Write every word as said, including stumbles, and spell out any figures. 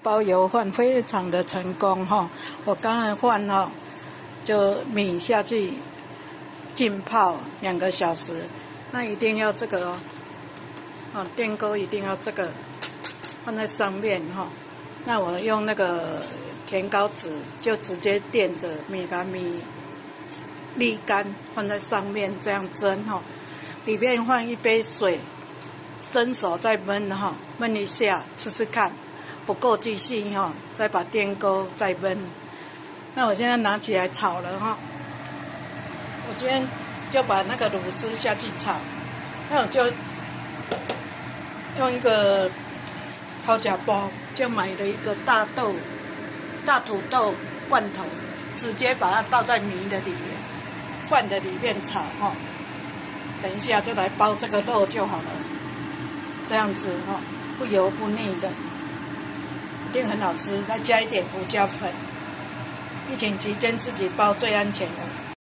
包油饭非常的成功哈。我刚才饭哈，就米下去浸泡两个小时，那一定要这个哦，哦电锅一定要这个放在上面哈。那我用那个甜膏纸就直接垫着米把米沥干放在上面这样蒸哈，里面放一杯水。蒸熟再焖哈，焖一下吃吃看，不够继续哈，再把电锅再焖。那我现在拿起来炒了哈，我今天就把那个卤汁下去炒，那我就用一个掏夹包，就买了一个大豆、大土豆罐头，直接把它倒在米的里面、饭的里面炒哈。等一下就来包这个肉就好了。这样子哈，不油不腻的，一定很好吃。再加一点胡椒粉，疫情期间自己包最安全的。